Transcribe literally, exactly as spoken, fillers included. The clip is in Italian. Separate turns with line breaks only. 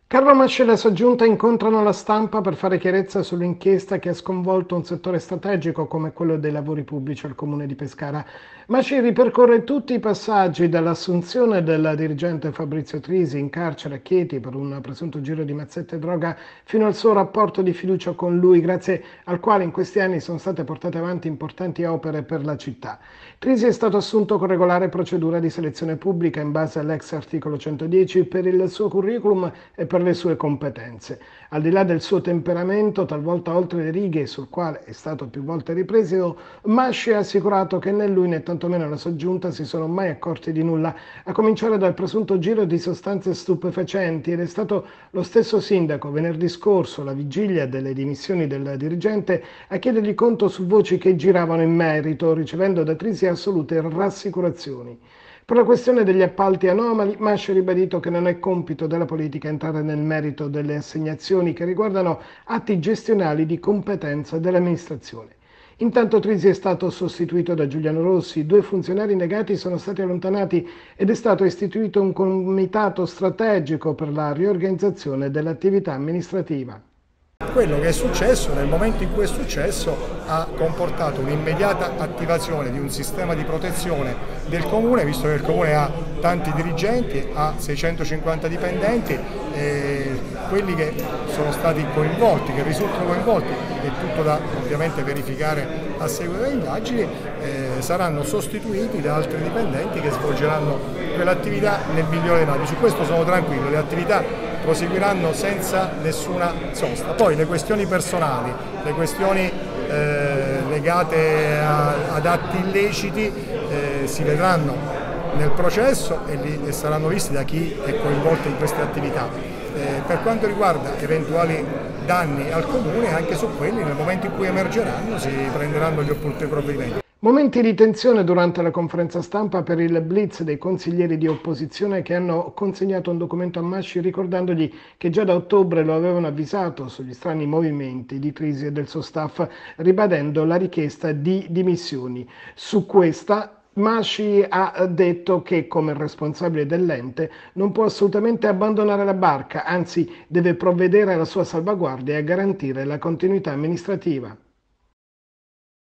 Carlo Masci e la sua giunta incontrano la stampa per fare chiarezza sull'inchiesta che ha sconvolto un settore strategico come quello dei lavori pubblici al comune di Pescara. Masci ripercorre tutti i passaggi dall'assunzione del dirigente Fabrizio Trisi in carcere a Chieti per un presunto giro di mazzette e droga fino al suo rapporto di fiducia con lui, grazie al quale in questi anni sono state portate avanti importanti opere per la città. Trisi è stato assunto con regolare procedura di selezione pubblica in base all'ex articolo centodieci per il suo curriculum e per le sue competenze. Al di là del suo temperamento, talvolta oltre le righe, sul quale è stato più volte ripreso, Masci ha assicurato che né lui né tantomeno la sua giunta si sono mai accorti di nulla, a cominciare dal presunto giro di sostanze stupefacenti, ed è stato lo stesso sindaco venerdì scorso, la vigilia delle dimissioni del dirigente, a chiedergli conto su voci che giravano in merito, ricevendo da Trisi assolute rassicurazioni. Per la questione degli appalti anomali, Masci ha ribadito che non è compito della politica entrare nel merito delle assegnazioni che riguardano atti gestionali di competenza dell'amministrazione. Intanto Trisi è stato sostituito da Giuliano Rossi, due funzionari negati sono stati allontanati ed è stato istituito un comitato strategico per la riorganizzazione dell'attività amministrativa.
Quello che è successo, nel momento in cui è successo, ha comportato un'immediata attivazione di un sistema di protezione del Comune, visto che il Comune ha tanti dirigenti, ha seicentocinquanta dipendenti, e quelli che sono stati coinvolti, che risultano coinvolti, è tutto da ovviamente verificare a seguito delle indagini, eh, saranno sostituiti da altri dipendenti che svolgeranno quell'attività nel migliore dei modi. Su questo sono tranquillo, le attività proseguiranno senza nessuna sosta. Poi le questioni personali, le questioni eh, legate a, ad atti illeciti eh, si vedranno nel processo e, li, e saranno visti da chi è coinvolto in queste attività. Eh, per quanto riguarda eventuali danni al Comune, anche su quelli nel momento in cui emergeranno si prenderanno gli opportuni provvedimenti.
Momenti di tensione durante la conferenza stampa per il blitz dei consiglieri di opposizione che hanno consegnato un documento a Masci ricordandogli che già da ottobre lo avevano avvisato sugli strani movimenti di Trisi e del suo staff, ribadendo la richiesta di dimissioni. Su questa Masci ha detto che, come responsabile dell'ente, non può assolutamente abbandonare la barca, anzi deve provvedere alla sua salvaguardia e a garantire la continuità amministrativa.